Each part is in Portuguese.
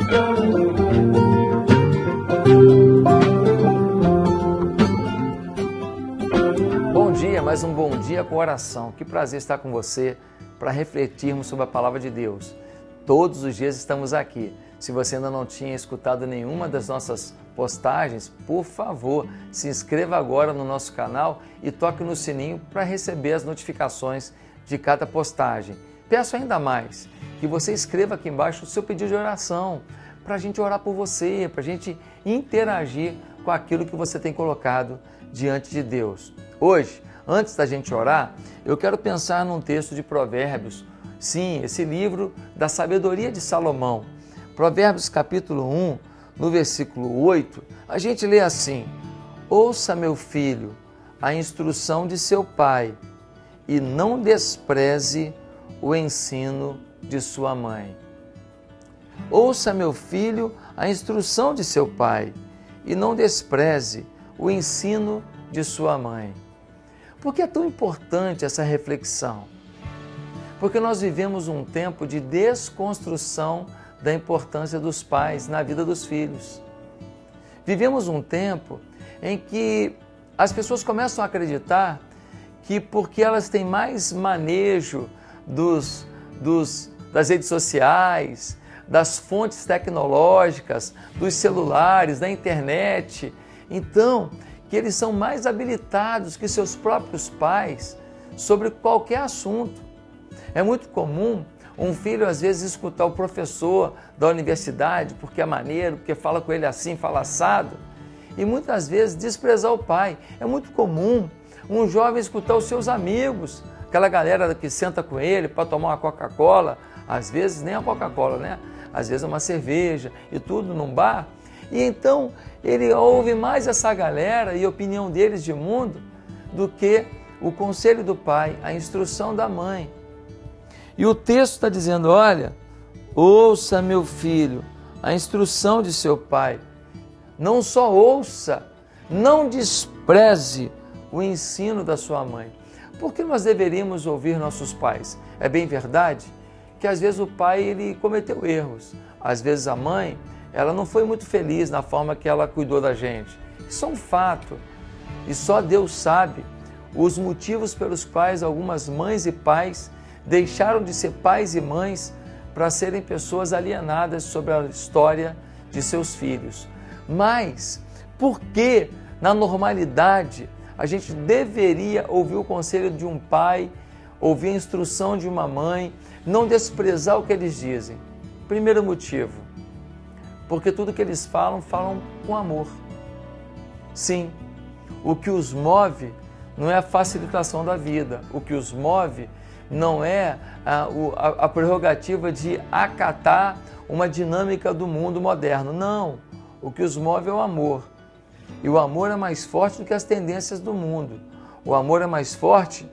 Bom dia, mais um bom dia com oração. Que prazer estar com você para refletirmos sobre a palavra de Deus. Todos os dias estamos aqui. Se você ainda não tinha escutado nenhuma das nossas postagens, por favor, se inscreva agora no nosso canal e toque no sininho para receber as notificações de cada postagem. Peço ainda mais que você escreva aqui embaixo o seu pedido de oração, para a gente orar por você, para a gente interagir com aquilo que você tem colocado diante de Deus. Hoje, antes da gente orar, eu quero pensar num texto de Provérbios. Sim, esse livro da sabedoria de Salomão. Provérbios capítulo 1, no versículo 8, a gente lê assim: ouça, meu filho, a instrução de seu pai e não despreze o ensino de sua mãe. Ouça, meu filho, a instrução de seu pai e não despreze o ensino de sua mãe. Por que é tão importante essa reflexão? Porque nós vivemos um tempo de desconstrução da importância dos pais na vida dos filhos. Vivemos um tempo em que as pessoas começam a acreditar que porque elas têm mais manejo das redes sociais, das fontes tecnológicas, dos celulares, da internet, então que eles são mais habilitados que seus próprios pais sobre qualquer assunto. É muito comum um filho, às vezes, escutar o professor da universidade, porque é maneiro, porque fala com ele assim, fala assado, e muitas vezes desprezar o pai. É muito comum um jovem escutar os seus amigos, aquela galera que senta com ele para tomar uma Coca-Cola, às vezes nem a Coca-Cola, né? Às vezes uma cerveja e tudo num bar. E então ele ouve mais essa galera e a opinião deles de mundo do que o conselho do pai, a instrução da mãe. E o texto está dizendo, olha, ouça, meu filho, a instrução de seu pai. Não só ouça, não despreze o ensino da sua mãe. Por que nós deveríamos ouvir nossos pais? É bem verdade que às vezes o pai ele cometeu erros. Às vezes a mãe ela não foi muito feliz na forma que ela cuidou da gente. Isso é um fato. E só Deus sabe os motivos pelos quais algumas mães e pais deixaram de ser pais e mães para serem pessoas alienadas sobre a história de seus filhos. Mas por que, na normalidade, a gente deveria ouvir o conselho de um pai, ouvir a instrução de uma mãe, não desprezar o que eles dizem? Primeiro motivo, porque tudo que eles falam, falam com amor. Sim, o que os move não é a facilitação da vida, o que os move não é a prerrogativa de acatar uma dinâmica do mundo moderno. Não, o que os move é o amor. E o amor é mais forte do que as tendências do mundo. O amor é mais forte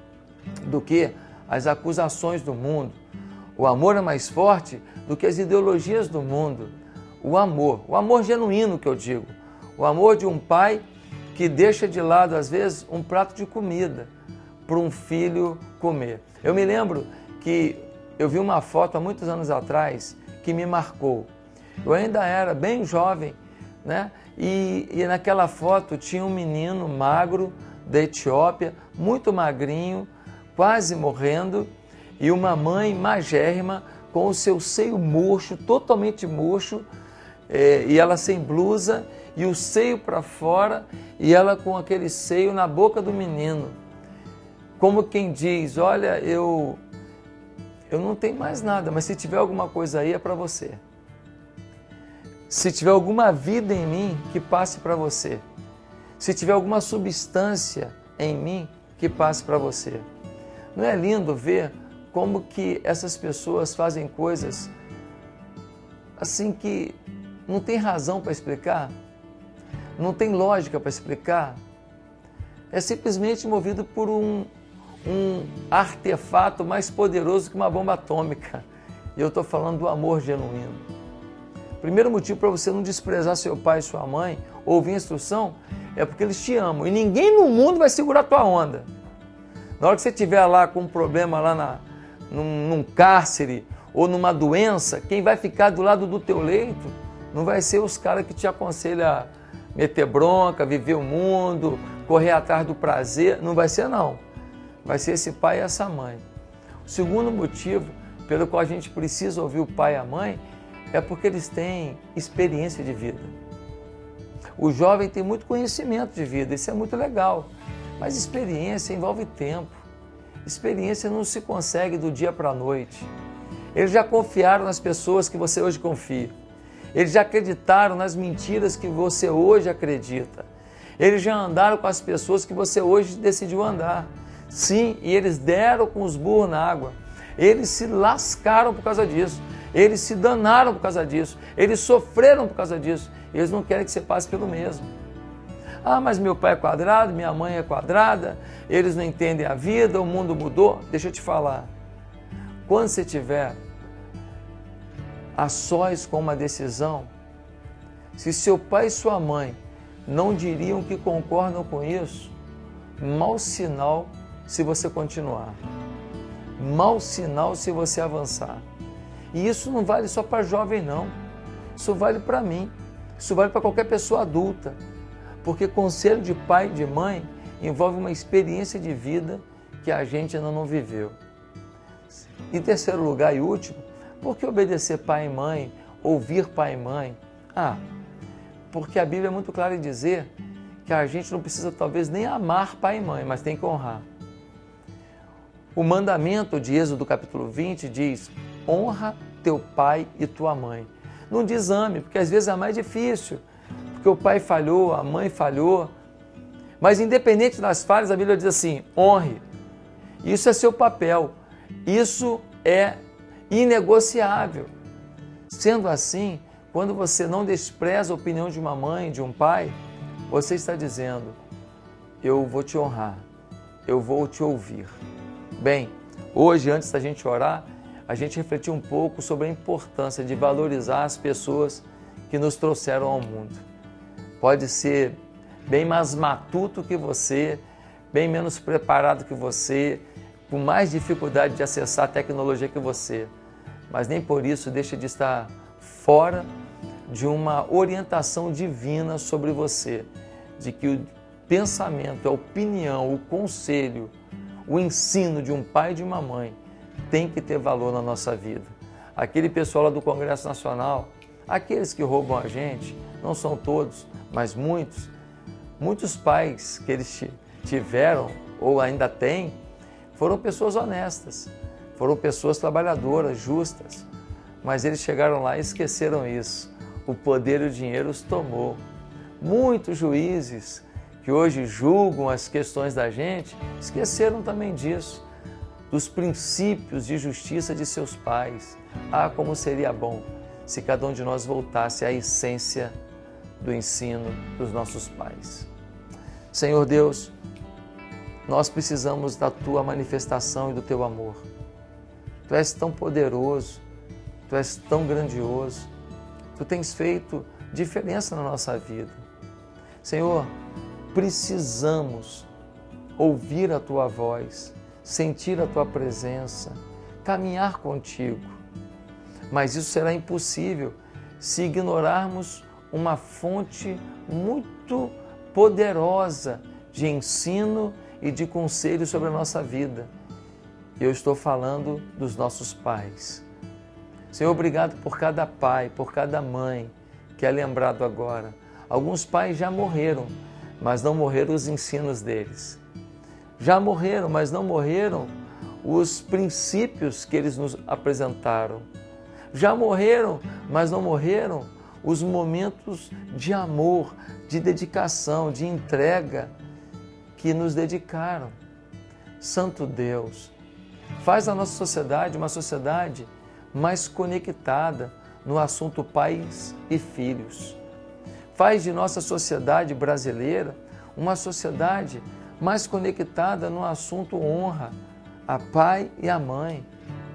do que as acusações do mundo. O amor é mais forte do que as ideologias do mundo. O amor genuíno que eu digo. O amor de um pai que deixa de lado, às vezes, um prato de comida para um filho comer. Eu me lembro que eu vi uma foto há muitos anos atrás que me marcou. Eu ainda era bem jovem, né? E naquela foto tinha um menino magro da Etiópia, muito magrinho, quase morrendo, e uma mãe magérrima com o seu seio murcho, totalmente murcho, e ela sem blusa e o seio para fora, e ela com aquele seio na boca do menino. Como quem diz, olha, eu não tenho mais nada, mas se tiver alguma coisa aí é para você. Se tiver alguma vida em mim, que passe para você. Se tiver alguma substância em mim, que passe para você. Não é lindo ver como que essas pessoas fazem coisas assim que não tem razão para explicar? Não tem lógica para explicar? É simplesmente movido por um artefato mais poderoso que uma bomba atômica. E eu estou falando do amor genuíno. Primeiro motivo para você não desprezar seu pai e sua mãe, ouvir a instrução, é porque eles te amam. E ninguém no mundo vai segurar a tua onda. Na hora que você estiver lá com um problema lá num cárcere, ou numa doença, quem vai ficar do lado do teu leito não vai ser os caras que te aconselham a meter bronca, viver o mundo, correr atrás do prazer, não vai ser não. Vai ser esse pai e essa mãe. O segundo motivo pelo qual a gente precisa ouvir o pai e a mãe é porque eles têm experiência de vida. O jovem tem muito conhecimento de vida, isso é muito legal, mas experiência envolve tempo. Experiência não se consegue do dia para a noite. Eles já confiaram nas pessoas que você hoje confia. Eles já acreditaram nas mentiras que você hoje acredita. Eles já andaram com as pessoas que você hoje decidiu andar. Sim, e eles deram com os burros na água. Eles se lascaram por causa disso. Eles se danaram por causa disso. Eles sofreram por causa disso. Eles não querem que você passe pelo mesmo. Ah, mas meu pai é quadrado, minha mãe é quadrada, eles não entendem a vida, o mundo mudou. Deixa eu te falar. Quando você tiver a sós com uma decisão, se seu pai e sua mãe não diriam que concordam com isso, mau sinal se você continuar. Mau sinal se você avançar. E isso não vale só para jovem, não. Isso vale para mim. Isso vale para qualquer pessoa adulta. Porque conselho de pai e de mãe envolve uma experiência de vida que a gente ainda não viveu. Em terceiro lugar e último, por que obedecer pai e mãe, ouvir pai e mãe? Porque a Bíblia é muito clara em dizer que a gente não precisa talvez nem amar pai e mãe, mas tem que honrar. O mandamento de Êxodo capítulo 20 diz: honra teu pai e tua mãe. Não diz ame, porque às vezes é mais difícil, porque o pai falhou, a mãe falhou. Mas independente das falhas, a Bíblia diz assim: honre. Isso é seu papel. Isso é inegociável. Sendo assim, quando você não despreza a opinião de uma mãe, de um pai, você está dizendo: eu vou te honrar, eu vou te ouvir. Bem, hoje, antes da gente orar, a gente refletiu um pouco sobre a importância de valorizar as pessoas que nos trouxeram ao mundo. Pode ser bem mais matuto que você, bem menos preparado que você, com mais dificuldade de acessar a tecnologia que você, mas nem por isso deixa de estar fora de uma orientação divina sobre você, de que o pensamento, a opinião, o conselho, o ensino de um pai e de uma mãe tem que ter valor na nossa vida. Aquele pessoal lá do Congresso Nacional, aqueles que roubam a gente, não são todos, mas muitos pais que eles tiveram ou ainda têm, foram pessoas honestas, foram pessoas trabalhadoras, justas, mas eles chegaram lá e esqueceram isso. O poder e o dinheiro os tomou. Muitos juízes que hoje julgam as questões da gente, esqueceram também disso, dos princípios de justiça de seus pais. Como seria bom se cada um de nós voltasse à essência do ensino dos nossos pais. Senhor Deus, nós precisamos da Tua manifestação e do Teu amor. Tu és tão poderoso, Tu és tão grandioso, Tu tens feito diferença na nossa vida. Senhor, precisamos ouvir a Tua voz, sentir a Tua presença, caminhar contigo. Mas isso será impossível se ignorarmos uma fonte muito poderosa de ensino e de conselho sobre a nossa vida. Eu estou falando dos nossos pais. Senhor, obrigado por cada pai, por cada mãe que é lembrado agora. Alguns pais já morreram, mas não morreram os ensinos deles. Já morreram, mas não morreram os princípios que eles nos apresentaram. Já morreram, mas não morreram os momentos de amor, de dedicação, de entrega que nos dedicaram. Santo Deus, faz a nossa sociedade uma sociedade mais conectada no assunto pais e filhos. Faz de nossa sociedade brasileira uma sociedade mais conectada no assunto honra a pai e a mãe.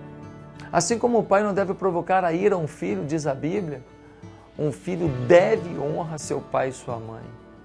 Assim como o pai não deve provocar a ira a um filho, diz a Bíblia, um filho deve honrar seu pai e sua mãe.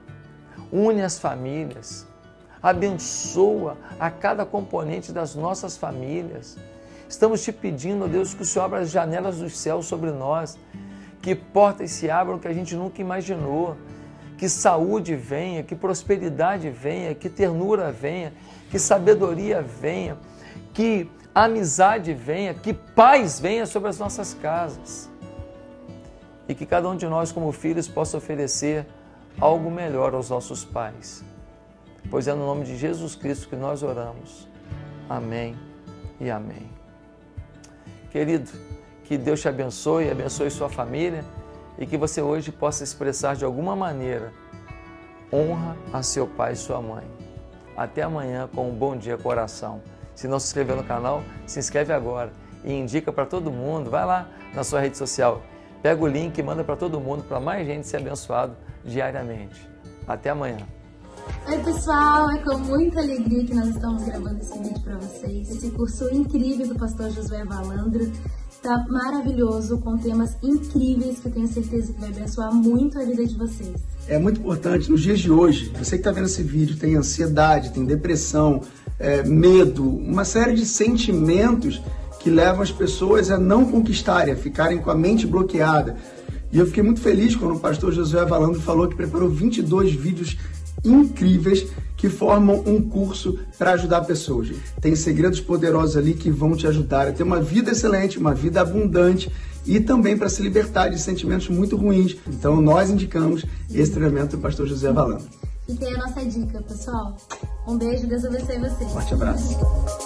Une as famílias, abençoa a cada componente das nossas famílias. Estamos te pedindo, ó Deus, que o Senhor abra as janelas dos céus sobre nós, que portas se abram que a gente nunca imaginou, que saúde venha, que prosperidade venha, que ternura venha, que sabedoria venha, que amizade venha, que paz venha sobre as nossas casas. E que cada um de nós, como filhos, possa oferecer algo melhor aos nossos pais. Pois é no nome de Jesus Cristo que nós oramos. Amém e amém. Querido, que Deus te abençoe, abençoe sua família e que você hoje possa expressar de alguma maneira honra a seu pai e sua mãe. Até amanhã com um bom dia coração. Se não se inscreveu no canal, se inscreve agora e indica para todo mundo. Vai lá na sua rede social, pega o link e manda para todo mundo, para mais gente ser abençoado diariamente. Até amanhã. Oi pessoal, é com muita alegria que nós estamos gravando esse vídeo para vocês. Esse curso incrível do pastor Josué Valandro está maravilhoso, com temas incríveis que eu tenho certeza que vai abençoar muito a vida de vocês. É muito importante nos dias de hoje, você que está vendo esse vídeo tem ansiedade, tem depressão, medo, uma série de sentimentos que levam as pessoas a não conquistarem, a ficarem com a mente bloqueada. E eu fiquei muito feliz quando o pastor Josué Valandro falou que preparou 22 vídeos incríveis que formam um curso para ajudar pessoas. Tem segredos poderosos ali que vão te ajudar a ter uma vida excelente, uma vida abundante e também para se libertar de sentimentos muito ruins. Então nós indicamos esse treinamento do pastor Josué Valandro. E tem a nossa dica, pessoal. Um beijo, Deus abençoe vocês. Forte abraço.